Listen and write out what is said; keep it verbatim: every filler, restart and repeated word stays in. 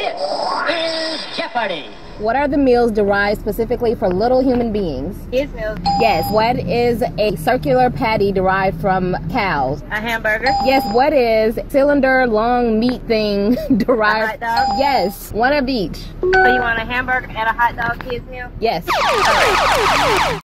This is Jeopardy! What are the meals derived specifically for little human beings? Kids meals. Yes. What is a circular patty derived from cows? A hamburger. Yes. What is cylinder long meat thing derived? A hot dog. Yes. One of each. So you want a hamburger and a hot dog kids meal? Yes.